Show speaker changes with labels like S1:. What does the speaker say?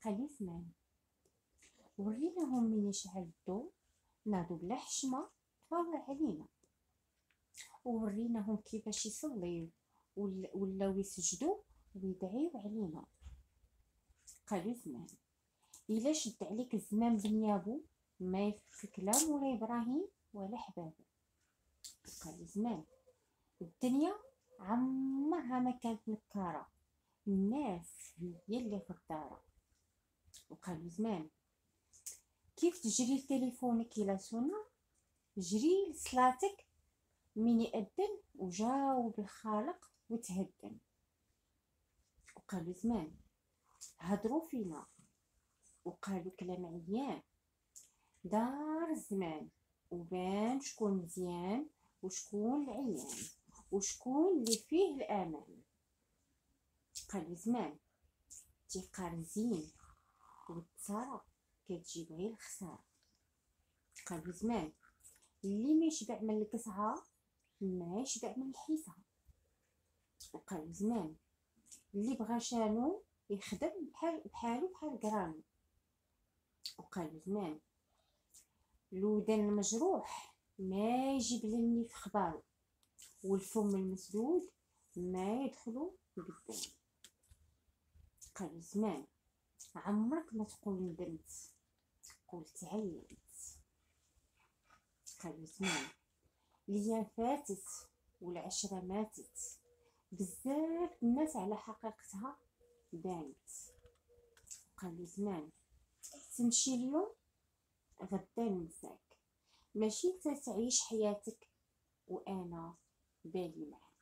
S1: قال زمان. وريناهم من يشعل الضو ناضوا بلا حشمه تفرع علينا، ووريناهم كيفاش يصليو ولاو يسجدوا ويدعيو علينا. قالوا زمان. الا شد عليك الزمان بنيابو ما يفك لا مولاي ابراهيم ولا حبابو. قال زمان. الدنيا عمرها ما كانت نكاره، الناس هي اللي غداره. وقالوا زمان. كيف تجري لتليفونك الى سونا، جري لصلاتك من يأذن وجاوب الخالق وتهدن. وقالوا زمان. هضروا فينا وقالوا كلام عيان، دار الزمان وبان شكون مزيان وشكون العيان وشكون اللي فيه الامان. قالوا زمان. تيقار زين والتصارى كتجيب غير الخساره. قالوا زمان. اللي ما يشبع من القصعه ما يشبع من الحيسه. وقالوا زمان. اللي بغى شانو يخدم بحالو بحال قرانو. وقالوا زمان. الودان المجروح ما يجيب لني في خبارو، والفم المسدود ما يدخلو قدام. قالوا زمان. عمرك ما تقول ندمت، قول تعلمت. قالوا زمان. ليا فاتت والعشرة ماتت، بزاف الناس على حقيقتها بانت. قالوا زمان. تمشي اليوم غدا ننساك، ماشي انت تعيش حياتك وانا بالي معاك.